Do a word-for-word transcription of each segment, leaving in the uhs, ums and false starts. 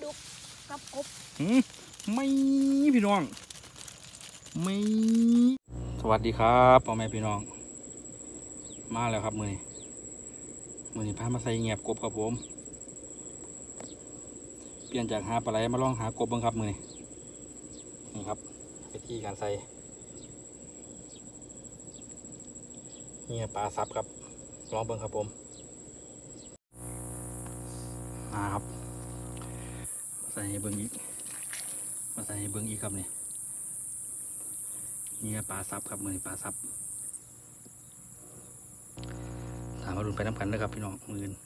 ดุกกับกบไม่พี่น้องไม่สวัสดีครับพ่อแม่พี่น้องมาแล้วครับมือนี้มือนี้พามาใส่เงียบกบครับผมเปลี่ยนจากหาปลาไหลมาลองหากบบ้างครับมือนี้นี่ครับวิธีการใส่เงียบปลาซับครับลองเบิ่งครับผมมาครับใส่ให้เบิ่งอีกมาใส่ให้เบิ่งอีกครับนี่เงียบปลาซับครับมือนี้ปลาซับถามมาดุนไปน้ำกันนะครับพี่น้องมือนี้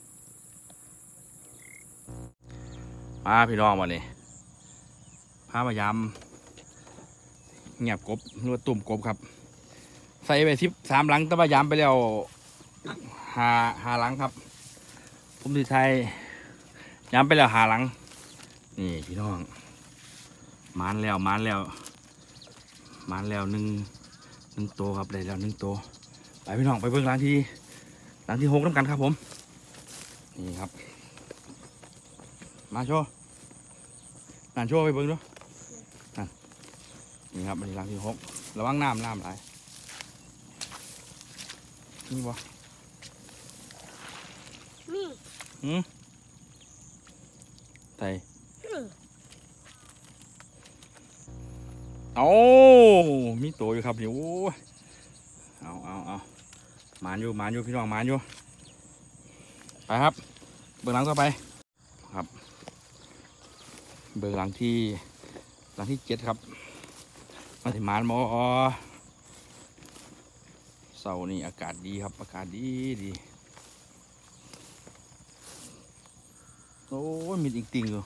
มาพี่น้องวันนี้พามายำเงียบกบหรือว่าตุ่มกบครับใส่ไปสิบสามหลังแต่ว่ายำไปแล้วหาหาหลังครับผมที่ไทยย้ำไปแล้วหาหลังนี่พี่น้องมานแล้วมานแล้วมานแล้วหนึ่งหนึ่งโตครับได้แล้วหนึ่งโตไปพี่น้องไปเบิ่งหลังที่หลังที่หกน้ำกันครับผมนี่ครับมาโชว์นั่นโชว์ไปเบิ่งดูนั่นนี่ครับเป็นหลังที่หกระวังน้ำน้ำไหลนี่บ่นี่หืมไทยโอ้มีตัวอยู่ครับเดี๋ยวเอาเอาเอาหมานอยู่หมานอยู่พี่น้องหมานอยู่ไปครับเบื้องหลังต่อไปครับเบื้องหลังที่หลังที่เจ็ดครับมาถึงหมานมอเสาร์นี่อากาศดีครับอากาศดีดีโอ้ยมีจริงๆอยู่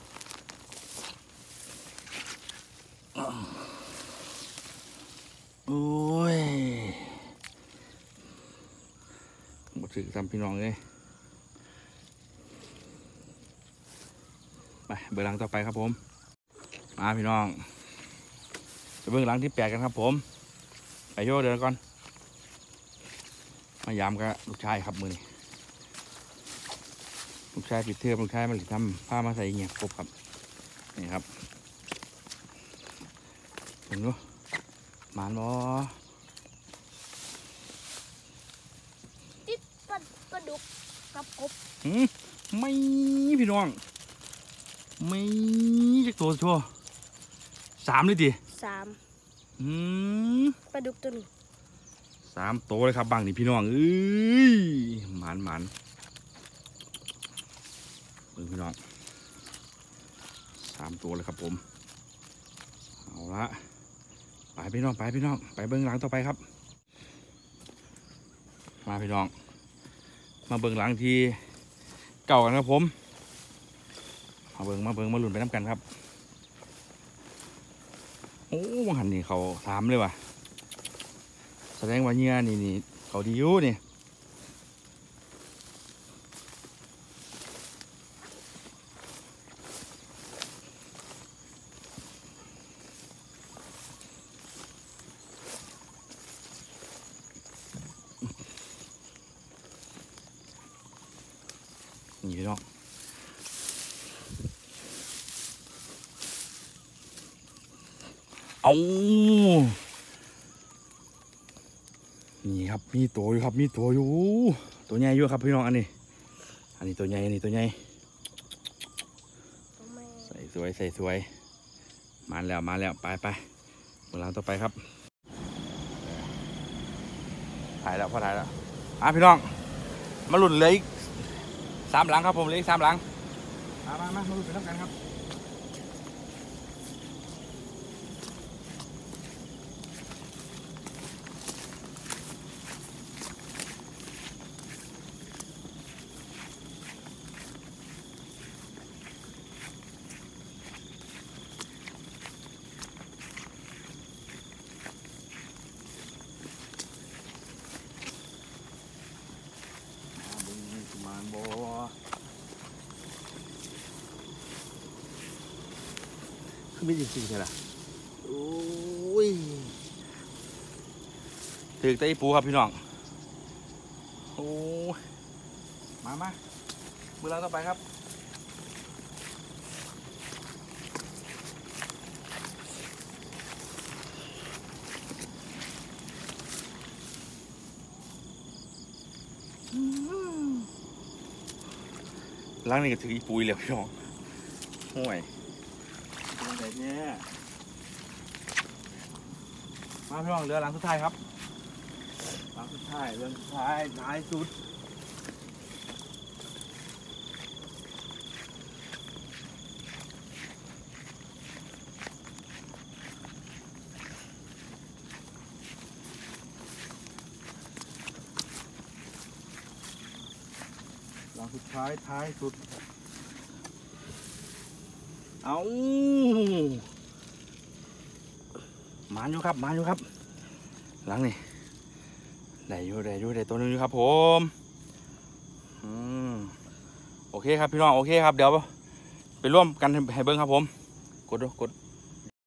โอ้ยหมดสึกทำพี่น้องเลยไปเบื้องหลังต่อไปครับผมมาพี่น้องจะเบื้องหลังที่แปดกันครับผมไปโยเดินก่อนมายามกับลูกชายครับมือนี่ลูกชายปิดเทอมลูกชายมาหลีทำผ้ามาใส่เงียบกบครับนี่ครับเห็นดูหมานบ่ติดปลาปลาดุกกับกบไม่พี่น้องไม่จักตัวชัวสามเลยดิสามอืมปลาดุกตัวหนึ่งสามโตเลยครับบางนี่พี่น้องเอ้ยหมานหมานเบิ่งพี่น้องสามตัวเลยครับผมเอาละไปพี่น้องไปพี่น้องไปเบื้องหลังต่อไปครับมาพี่น้องมาเบื้องหลังที่เก่ากันครับผมมาเบิ้งมาเบิ้งมาหลุนไปน้ำกันครับโอ้วังหันนี่เขาสามเลยว่ะแสดงว่าเงี้ยนี่นี่เขาดีอยู่นี่นี่พี่น้องเอานี่ครับมีตัวอยู่ครับมีตัวอยู่ตัวใหญ่อยู่ครับพี่น้องอันนี้อันนี้ตัวใหญ่อันนี้ตัวใหญ่ใส่สวยใส่สวยมาแล้วมาแล้วไปไปเวลาต่อไปครับถ่ายแล้วพอถ่ายแล้วอ่ะพี่น้องมาหลุดเลยสามหลังครับผมเลยสามหลังมามามามาหลุดไปน้ำกันครับโบคือไม่จริงๆใช่ไหมโอ้ยถือตะปูครับพี่น้องโอ้มามามือเราต่อไปครับล้างนี่ก็ถืออีปุยเลยพี่น้องห่วยอะไรเนี่ยมาพี่น้องเรือหลังสุดท้ายครับหลังสุดท้ายเรือสุดท้ายท้ายสุดหลังสุดท้ายท้ายสุดเอามาอยู่ครับมาอยู่ครับหลังนี่ได้อยู่ได้อยู่ได้ตัวนึงอยู่ครับผมอืมโอเคครับพี่น้องโอเคครับเดี๋ยวไปร่วมกันให้เบิ้งครับผมกดดูกด